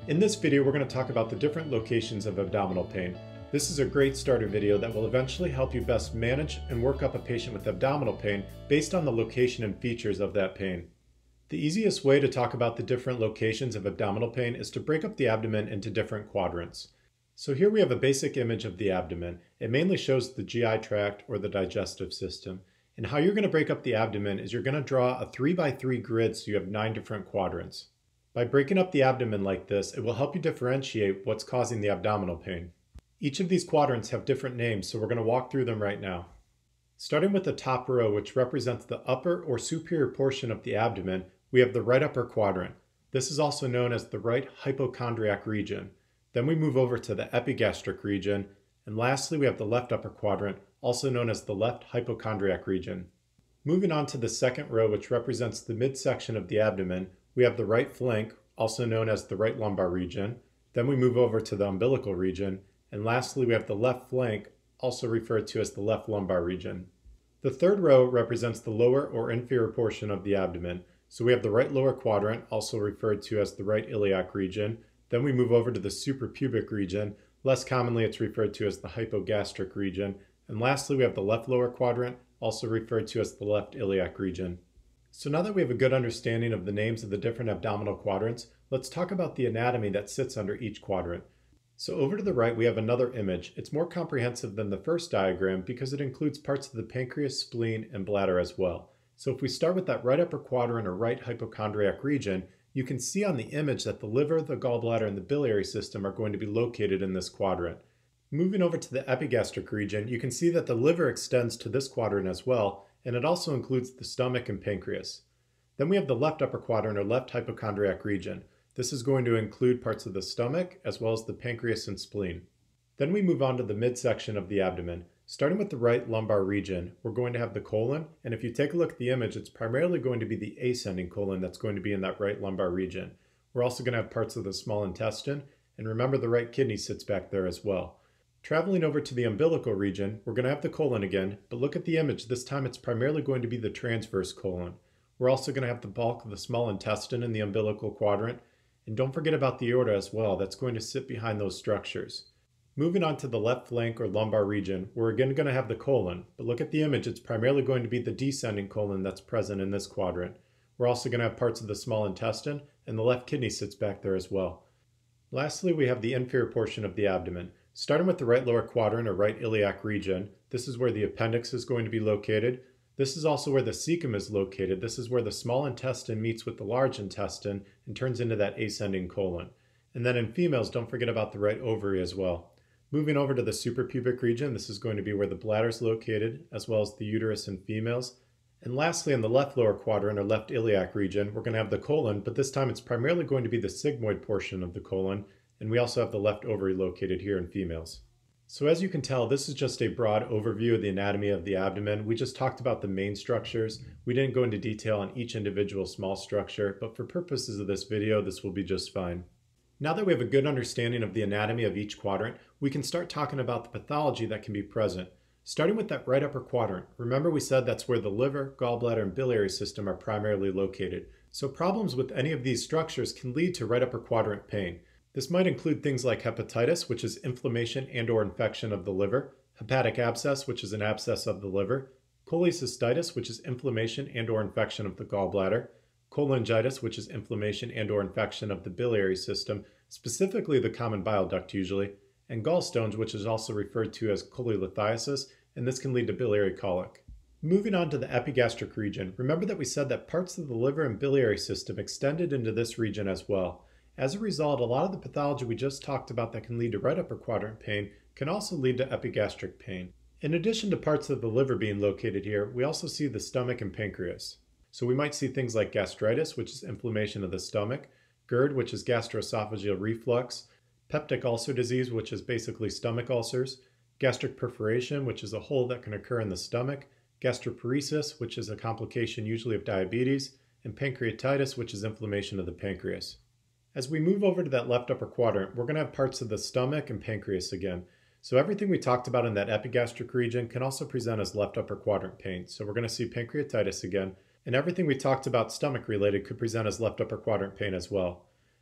In this video, we're going to talk about the different locations of abdominal pain. This is a great starter video that will eventually help you best manage and work up a patient with abdominal pain based on the location and features of that pain. The easiest way to talk about the different locations of abdominal pain is to break up the abdomen into different quadrants. So here we have a basic image of the abdomen. It mainly shows the GI tract or the digestive system. And how you're going to break up the abdomen is you're going to draw a 3x3 grid so you have 9 different quadrants. By breaking up the abdomen like this, it will help you differentiate what's causing the abdominal pain. Each of these quadrants have different names, so we're going to walk through them right now. Starting with the top row, which represents the upper or superior portion of the abdomen, we have the right upper quadrant. This is also known as the right hypochondriac region. Then we move over to the epigastric region, and lastly we have the left upper quadrant, also known as the left hypochondriac region. Moving on to the second row, which represents the midsection of the abdomen, we have the right flank, also known as the right lumbar region. Then we move over to the umbilical region. And lastly, we have the left flank, also referred to as the left lumbar region. The third row represents the lower or inferior portion of the abdomen. So we have the right lower quadrant, also referred to as the right iliac region. Then we move over to the suprapubic region. Less commonly, it's referred to as the hypogastric region. And lastly, we have the left lower quadrant, also referred to as the left iliac region. So now that we have a good understanding of the names of the different abdominal quadrants, let's talk about the anatomy that sits under each quadrant. So over to the right, we have another image. It's more comprehensive than the first diagram because it includes parts of the pancreas, spleen, and bladder as well. So if we start with that right upper quadrant or right hypochondriac region, you can see on the image that the liver, the gallbladder, and the biliary system are going to be located in this quadrant. Moving over to the epigastric region, you can see that the liver extends to this quadrant as well, and it also includes the stomach and pancreas. Then we have the left upper quadrant or left hypochondriac region. This is going to include parts of the stomach as well as the pancreas and spleen. Then we move on to the midsection of the abdomen. Starting with the right lumbar region, we're going to have the colon, and if you take a look at the image, it's primarily going to be the ascending colon that's going to be in that right lumbar region. We're also going to have parts of the small intestine, and remember the right kidney sits back there as well. Traveling over to the umbilical region, we're going to have the colon again, but look at the image. This time it's primarily going to be the transverse colon. We're also going to have the bulk of the small intestine in the umbilical quadrant, and don't forget about the aorta as well. That's going to sit behind those structures. Moving on to the left flank or lumbar region, we're again going to have the colon, but look at the image. It's primarily going to be the descending colon that's present in this quadrant. We're also going to have parts of the small intestine, and the left kidney sits back there as well. Lastly, we have the inferior portion of the abdomen. Starting with the right lower quadrant or right iliac region, this is where the appendix is going to be located. This is also where the cecum is located. This is where the small intestine meets with the large intestine and turns into that ascending colon. And then in females, don't forget about the right ovary as well. Moving over to the suprapubic region, this is going to be where the bladder is located, as well as the uterus in females. And lastly, in the left lower quadrant or left iliac region, we're going to have the colon, but this time it's primarily going to be the sigmoid portion of the colon. And we also have the left ovary located here in females. So as you can tell, this is just a broad overview of the anatomy of the abdomen. We just talked about the main structures. We didn't go into detail on each individual small structure, but for purposes of this video, this will be just fine. Now that we have a good understanding of the anatomy of each quadrant, we can start talking about the pathology that can be present. Starting with that right upper quadrant, remember we said that's where the liver, gallbladder, and biliary system are primarily located. So problems with any of these structures can lead to right upper quadrant pain. This might include things like hepatitis, which is inflammation and/or infection of the liver, hepatic abscess, which is an abscess of the liver, cholecystitis, which is inflammation and/or infection of the gallbladder, cholangitis, which is inflammation and/or infection of the biliary system, specifically the common bile duct usually, and gallstones, which is also referred to as cholelithiasis, and this can lead to biliary colic. Moving on to the epigastric region, remember that we said that parts of the liver and biliary system extended into this region as well. As a result, a lot of the pathology we just talked about that can lead to right upper quadrant pain can also lead to epigastric pain. In addition to parts of the liver being located here, we also see the stomach and pancreas. So we might see things like gastritis, which is inflammation of the stomach, GERD, which is gastroesophageal reflux, peptic ulcer disease, which is basically stomach ulcers, gastric perforation, which is a hole that can occur in the stomach, gastroparesis, which is a complication usually of diabetes, and pancreatitis, which is inflammation of the pancreas. As we move over to that left upper quadrant, we're going to have parts of the stomach and pancreas again. So everything we talked about in that epigastric region can also present as left upper quadrant pain. So we're going to see pancreatitis again, and everything we talked about stomach related could present as left upper quadrant pain as well.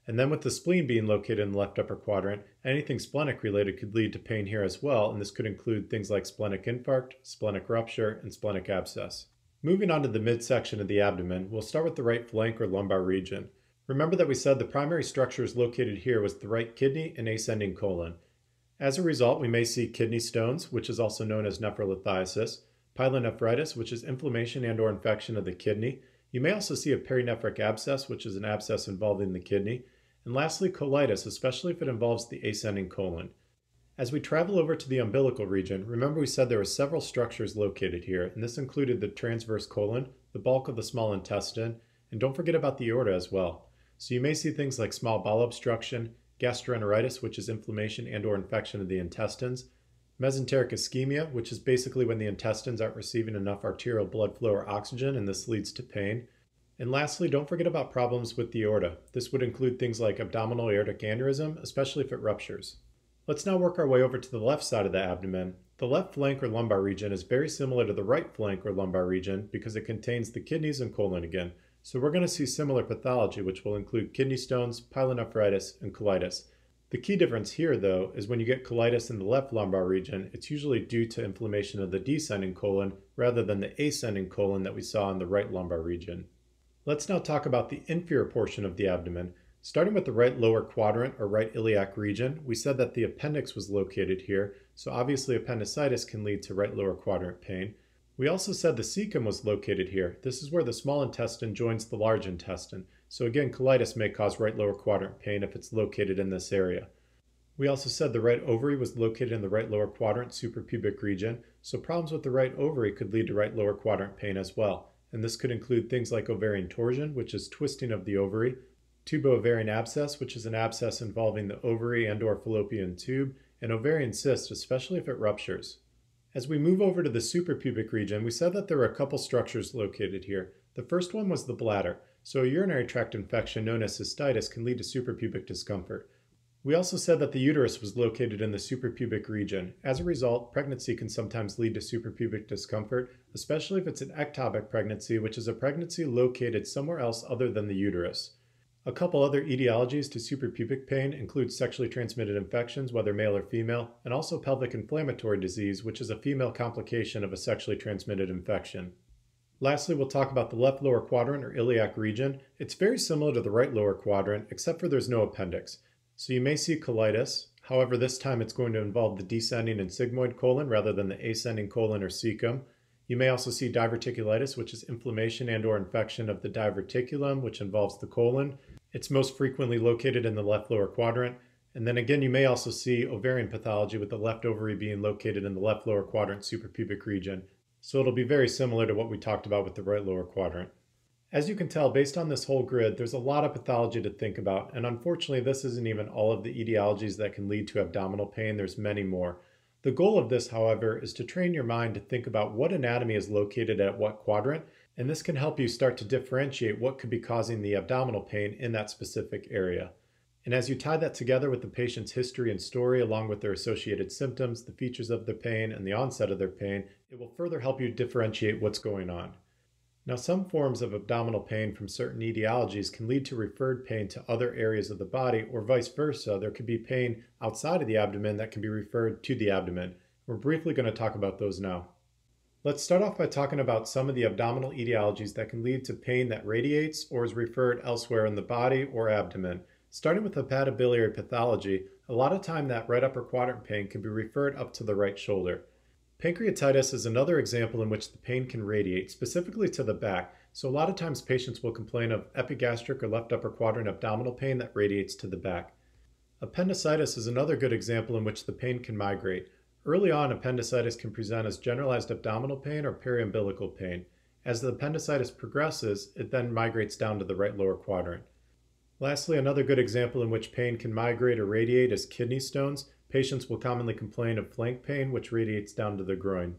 And then with the spleen being located in the left upper quadrant, anything splenic related could lead to pain here as well, and this could include things like splenic infarct, splenic rupture, and splenic abscess. Moving on to the midsection of the abdomen, we'll start with the right flank or lumbar region. Remember that we said the primary structures located here was the right kidney and ascending colon. As a result, we may see kidney stones, which is also known as nephrolithiasis, pyelonephritis, which is inflammation and/or infection of the kidney. You may also see a perinephric abscess, which is an abscess involving the kidney. And lastly, colitis, especially if it involves the ascending colon. As we travel over to the umbilical region, remember we said there were several structures located here, and this included the transverse colon, the bulk of the small intestine, and don't forget about the aorta as well. So you may see things like small bowel obstruction, gastroenteritis, which is inflammation and/or infection of the intestines, mesenteric ischemia, which is basically when the intestines aren't receiving enough arterial blood flow or oxygen, and this leads to pain. And lastly, don't forget about problems with the aorta. This would include things like abdominal aortic aneurysm, especially if it ruptures. Let's now work our way over to the left side of the abdomen. The left flank or lumbar region is very similar to the right flank or lumbar region because it contains the kidneys and colon again. So we're going to see similar pathology, which will include kidney stones, pyelonephritis, and colitis. The key difference here, though, is when you get colitis in the left lumbar region, it's usually due to inflammation of the descending colon rather than the ascending colon that we saw in the right lumbar region. Let's now talk about the inferior portion of the abdomen. Starting with the right lower quadrant or right iliac region, we said that the appendix was located here, so obviously appendicitis can lead to right lower quadrant pain. We also said the cecum was located here. This is where the small intestine joins the large intestine. So again, colitis may cause right lower quadrant pain if it's located in this area. We also said the right ovary was located in the right lower quadrant suprapubic region, so problems with the right ovary could lead to right lower quadrant pain as well. And this could include things like ovarian torsion, which is twisting of the ovary, tubo-ovarian abscess, which is an abscess involving the ovary and/or fallopian tube, and ovarian cyst, especially if it ruptures. As we move over to the suprapubic region, we said that there were a couple structures located here. The first one was the bladder, so a urinary tract infection known as cystitis can lead to suprapubic discomfort. We also said that the uterus was located in the suprapubic region. As a result, pregnancy can sometimes lead to suprapubic discomfort, especially if it's an ectopic pregnancy, which is a pregnancy located somewhere else other than the uterus. A couple other etiologies to suprapubic pain include sexually transmitted infections, whether male or female, and also pelvic inflammatory disease, which is a female complication of a sexually transmitted infection. Lastly, we'll talk about the left lower quadrant or iliac region. It's very similar to the right lower quadrant, except for there's no appendix. So you may see colitis, however this time it's going to involve the descending and sigmoid colon rather than the ascending colon or cecum. You may also see diverticulitis, which is inflammation and/or infection of the diverticulum, which involves the colon. It's most frequently located in the left lower quadrant. And then again, you may also see ovarian pathology with the left ovary being located in the left lower quadrant suprapubic region. So it'll be very similar to what we talked about with the right lower quadrant. As you can tell, based on this whole grid, there's a lot of pathology to think about, and unfortunately this isn't even all of the etiologies that can lead to abdominal pain. There's many more. The goal of this, however, is to train your mind to think about what anatomy is located at what quadrant, and this can help you start to differentiate what could be causing the abdominal pain in that specific area. And as you tie that together with the patient's history and story, along with their associated symptoms, the features of their pain, and the onset of their pain, it will further help you differentiate what's going on. Now, some forms of abdominal pain from certain etiologies can lead to referred pain to other areas of the body, or vice versa. There could be pain outside of the abdomen that can be referred to the abdomen. We're briefly going to talk about those now. Let's start off by talking about some of the abdominal etiologies that can lead to pain that radiates or is referred elsewhere in the body or abdomen. Starting with hepatobiliary pathology, a lot of time that right upper quadrant pain can be referred up to the right shoulder. Pancreatitis is another example in which the pain can radiate, specifically to the back, so a lot of times patients will complain of epigastric or left upper quadrant abdominal pain that radiates to the back. Appendicitis is another good example in which the pain can migrate. Early on, appendicitis can present as generalized abdominal pain or periumbilical pain. As the appendicitis progresses, it then migrates down to the right lower quadrant. Lastly, another good example in which pain can migrate or radiate is kidney stones. Patients will commonly complain of flank pain, which radiates down to the groin.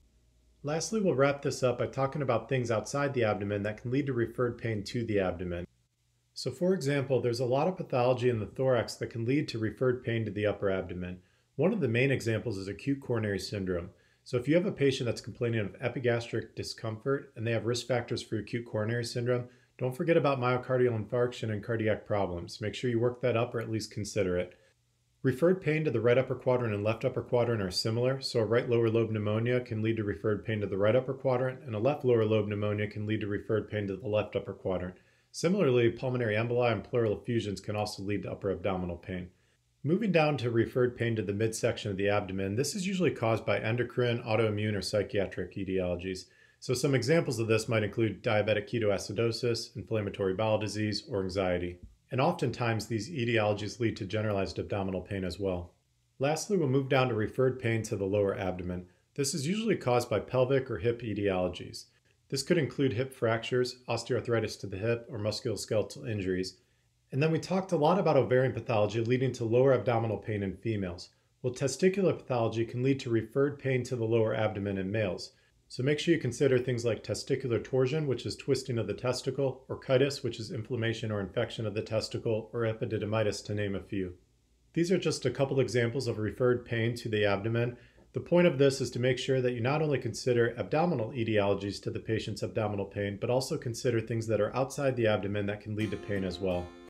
Lastly, we'll wrap this up by talking about things outside the abdomen that can lead to referred pain to the abdomen. So for example, there's a lot of pathology in the thorax that can lead to referred pain to the upper abdomen. One of the main examples is acute coronary syndrome. So if you have a patient that's complaining of epigastric discomfort and they have risk factors for acute coronary syndrome, Don't forget about myocardial infarction and cardiac problems. Make sure you work that up or at least consider it. Referred pain to the right upper quadrant and left upper quadrant are similar, so a right lower lobe pneumonia can lead to referred pain to the right upper quadrant, and a left lower lobe pneumonia can lead to referred pain to the left upper quadrant. Similarly, pulmonary emboli and pleural effusions can also lead to upper abdominal pain. Moving down to referred pain to the midsection of the abdomen, this is usually caused by endocrine, autoimmune, or psychiatric etiologies. So some examples of this might include diabetic ketoacidosis, inflammatory bowel disease, or anxiety. And oftentimes these etiologies lead to generalized abdominal pain as well. Lastly, we'll move down to referred pain to the lower abdomen. This is usually caused by pelvic or hip etiologies. This could include hip fractures, osteoarthritis to the hip, or musculoskeletal injuries. And then we talked a lot about ovarian pathology leading to lower abdominal pain in females. Well, testicular pathology can lead to referred pain to the lower abdomen in males. So make sure you consider things like testicular torsion, which is twisting of the testicle, or orchitis, which is inflammation or infection of the testicle, or epididymitis, to name a few. These are just a couple examples of referred pain to the abdomen. The point of this is to make sure that you not only consider abdominal etiologies to the patient's abdominal pain, but also consider things that are outside the abdomen that can lead to pain as well.